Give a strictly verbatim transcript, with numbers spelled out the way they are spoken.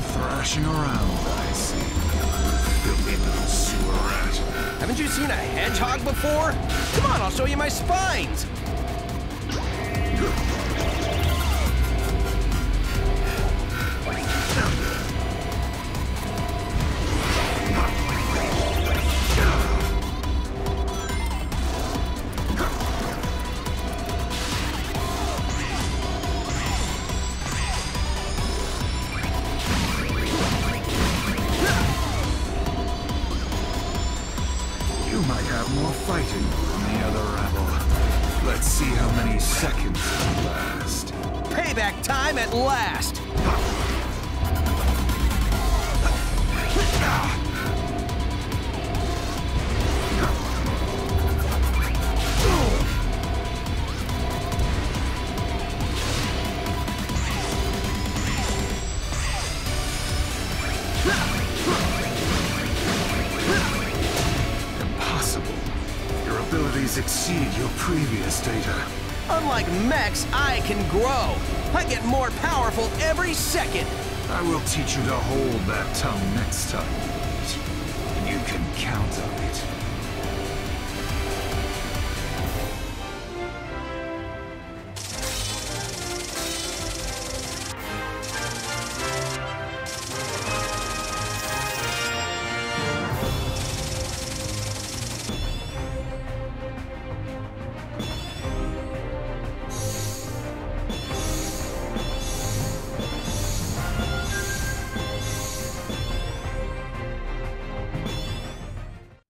Thrashing around, I see. Filthy little sewer rat. Haven't you seen a hedgehog before? Come on, I'll show you my spines! You might have more fighting than the other rabble. Let's see how many seconds will last. Payback time at last! Impossible. Your abilities exceed your previous data. Unlike mechs, I can grow. I get more powerful every second. I will teach you to hold that tongue next time. You can count on it.